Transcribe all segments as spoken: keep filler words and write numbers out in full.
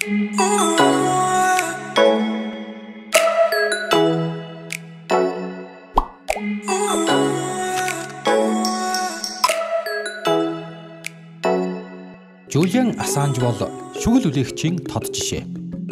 Julian Assange бол шүгэл үлээгчийн тод жишээ.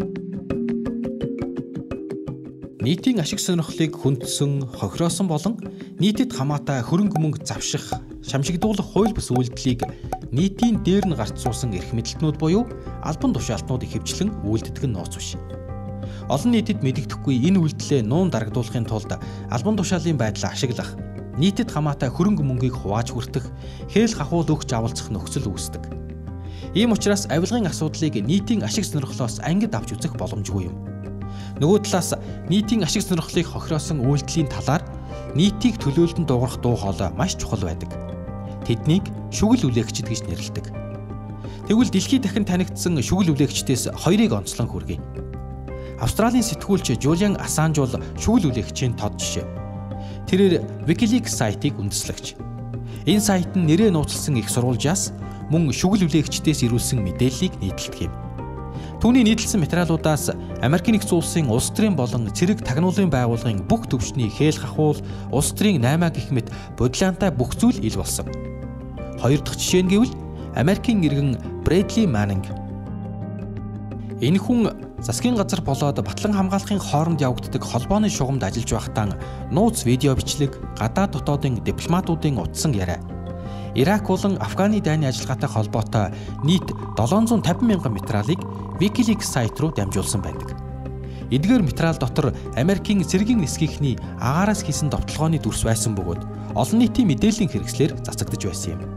Нийтийн ашиг сонирхлыг хүндсэн, хохироосон болон нийтэд хамаатай хөрөнгө мөнгө завших, шамшигдуулах хууль бус үйлдэлийг нийтийн дээр нь гарч суусан эрх мэдэлтнүүд буюу албан тушаалтнууд ихэвчлэн үйлддэг нь нууц биш. Олон нийтэд мэдэгдэхгүй энэ үйлдэлээ нуун дарагдуулахын тулд албан тушаалын байдлаа ашиглах, нийтэд хамаатай хөрөнгө мөнгийг хувааж хүртэх, хээл хахуул өгч авалцах нөхцөл үүсдэг. Ийм учраас авилгын асуудлыг нийтийн ашиг сонирхлоос ангид авч үзэх боломжгүй юм. Нөгөө талаас нийтийн ашиг сонирхлыг хохироосон үйлдэлийн талаар нийтийг төлөөлөлтөнд дуугарах дуу хоолой маш чухал байдаг. Тэднийг шүгэл үлээгчид гэж нэрлэдэг. Тэгвэл дэлхийд дахин танигдсан шүгэл үлээгчдээс хоёрыг онцлон хүргэе. Австралийн сэтгүүлч Julian Assange бол шүгэл үлээгчийн тод жишээ. Тэрээр WikiLeaks сайтыг үндэслэгч. Энэ сайт нь нэрээ нууцлсан их сурвалжаас мөн шүгэл үлээгчдээс ирүүлсэн мэдээллийг нийтэлдэг юм. Түүний нийтэлсэн материалуудаас Америкийн нэгдсэн улсын улс төрийн болон цэрэг тагнуулын байгууллагын бүх төвчний хээл хахуул, улс төрийн наймаа гэх мэт бодлоонтой бүх зүйл ил болсон. Хоёр дахь жишээ нь гэвэл Америкийн иргэн Bradley Manning. Энэ хүн засгийн газар болоод батлан хамгаалахын хооронд явагддаг холбооны шугамд ажиллаж байхдаа нууц видео бичлэг, гадаад дотоодын дипломатуудын утсан яриа, Ирак болон Афганы дайны ажиллагаатай холбоотой нийт долоон зуун тавин мянган материалыг WikiLeaks сайт руу дамжуулсан байдаг. Эдгээр материал дотор Америкийн цэргийн нисгийнхний агаараас хийсэн довтлогооны дүрс байсан бөгөөд олон нийтийн мэдээллийн хэрэгслэр цацагдж байсан юм.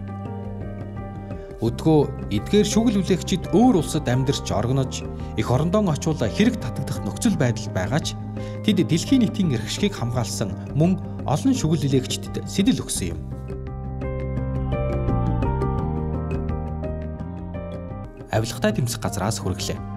Өдгөө эдгээр шүгэл үлээгчид өөр улсад амьдарч оргинож, эх орондоо очвол хэрэг татагдах нөхцөл байдал байгаа ч тэд дэлхийн нийтийн эрх шигийг хамгаалсан мөн олон шүгэл үлээгчдэд сэтэл өгсөн юм. Авилгатай тэмцэх газраас хүргэлээ.